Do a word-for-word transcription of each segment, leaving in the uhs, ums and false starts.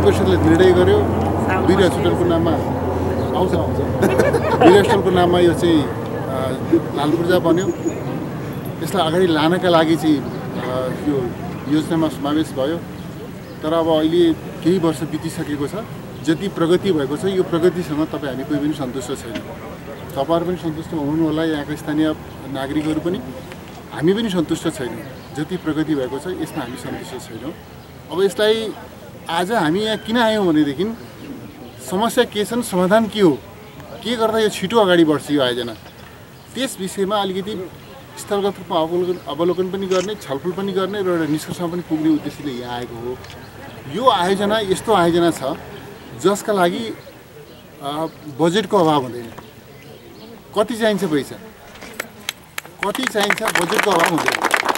परिषदले निर्णय गर्यो वीर हस्पिटलको नाममा आउँछ आउँछ वीर हस्पिटलको नाममा यो चाहिँ लालपूर्जा बन्यो। यसलाई अगाडि लानका लागि चाहिँ यो योजनामा समावेश भयो। तर अब अहिले केही वर्ष बितिसकेको छ, जति प्रगति भएको छ यो प्रगतिसँग तपाईँ हामी कोही पनि सन्तुष्ट छैन। तपाईँहरू पनि सन्तुष्ट हुनु होला, यहाँका स्थानीय नागरिकहरू पनि, हामी पनि सन्तुष्ट छैनौँ। जति प्रगति भएको छ यसमा हामी सन्तुष्ट छैनौँ। अब यसलाई आज हामी यहाँ किन आयौँ भनेदेखि समस्या के छन्, समाधान के हो, के गर्दा यो छिटो अगाडि बढ्छ यो आयोजना, त्यस विषयमा अलिकति स्थलगत रूपमा अवलोकन अवलोकन पनि गर्ने, छलफल पनि गर्ने र एउटा निष्कर्षमा पनि पुग्ने उद्देश्यले यहाँ आएको हो। यो आयोजना यस्तो आयोजना छ जसका लागि बजेटको अभाव हुँदैन। कति चाहिन्छ पैसा, कति चाहिन्छ, बजेटको अभाव हुँदैन।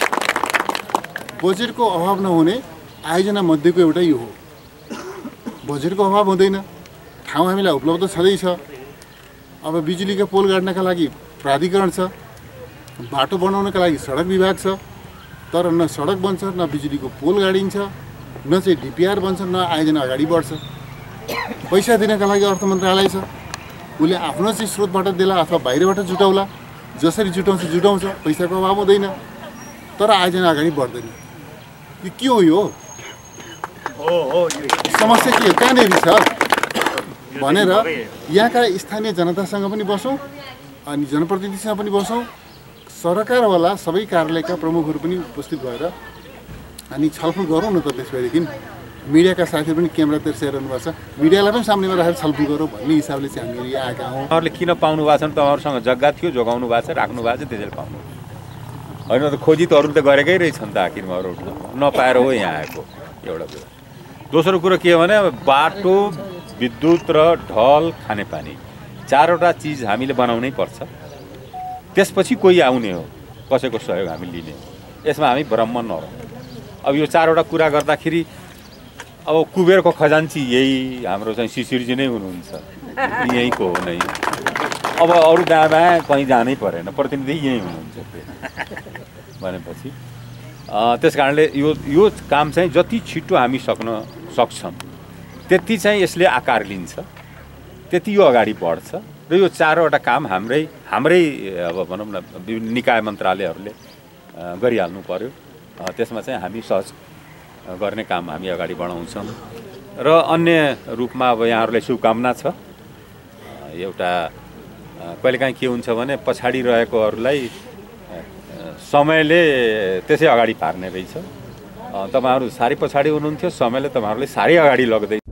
बजेटको अभाव नहुने आयोजना मध्येको एउटा यो हो। बजेटको अभाव हुँदैन, ठाउँ हामीलाई उपलब्ध छँदैछ। अब बिजुलीका पोल गाड्नका लागि प्राधिकरण छ, बाटो बनाउनका लागि सडक विभाग छ, तर न सडक बन्छ, न बिजुलीको पोल गाडिन्छ, न चाहिँ डिपिआर बन्छ, न आयोजना अगाडि बढ्छ। पैसा दिनका लागि अर्थ मन्त्रालय छ, उसले आफ्नो चाहिँ स्रोतबाट देला अथवा बाहिरबाट जुटाउला, जसरी जुटाउँछ जुटाउँछ, पैसाको अभाव हुँदैन, तर आयोजना अगाडि बढ्दैन। यो के हो? यो समस्या के हो, कहाँनिर छ भनेर यहाँका स्थानीय जनतासँग पनि बसौँ अनि जनप्रतिनिधिसँग पनि बसौँ, सरकारवाला सबै कार्यालयका प्रमुखहरू पनि उपस्थित भएर अनि छलफल गरौँ न त। त्यसपछि मिडियाका साथीहरू पनि क्यामेरा तेर्साइरहनु भएको छ, मिडियालाई पनि सामनेमा राखेर छलफल गरौँ भन्ने हिसाबले चाहिँ हामीहरू यहाँ आएका हौँ। उहाँहरूले किन पाउनु भएको छ भने तपाईँहरूसँग जग्गा थियो, जोगाउनु भएको छ, राख्नु भएको छ, त्यसैले पाउनु होइन त। खोजी त अरू त गरेकै रहेछन् त, आखिरमा अरू नपाएर हो यहाँ आएको एउटा कुरा। दोस्रो कुरो के हो भने बाटो, विद्युत र ढल, खानेपानी चारवटा चिज हामीले बनाउनै पर्छ, त्यसपछि कोही आउने हो, कसैको सहयोग हामी लिने। यसमा हामी ब्रह्म नरौँ। अब यो चारवटा कुरा गर्दाखेरि अब कुबेरको खजान्ची यही हाम्रो चाहिँ शिशिरजी नै हुनुहुन्छ, यहीँको हो नै। अब अरू दाँ बाँ कहीँ जानै परेन, प्रतिनिधि यहीँ हुनुहुन्छ भनेपछि त्यस कारणले यो यो काम चाहिँ जति छिटो हामी सक्न सक्छौँ त्यति चाहिँ यसले आकार लिन्छ, त्यति यो अगाडि बढ्छ। र यो चारवटा काम हाम्रै हाम्रै अब भनौँ न विभिन्न निकाय मन्त्रालयहरूले गरिहाल्नु पर्यो। त्यसमा चाहिँ हामी सहज गर्ने काम हामी अगाडि बढाउँछौँ। र अन्य रूपमा अब यहाँहरूलाई शुभकामना छ। एउटा कहिलेकाहीँ के हुन्छ भने पछाडि रहेकोहरूलाई समयले त्यसै अगाडि पार्ने रहेछ। तपाईँहरू साह्रै पछाडि हुनुहुन्थ्यो, समयले तपाईँहरूलाई साह्रै अगाडि लग्दै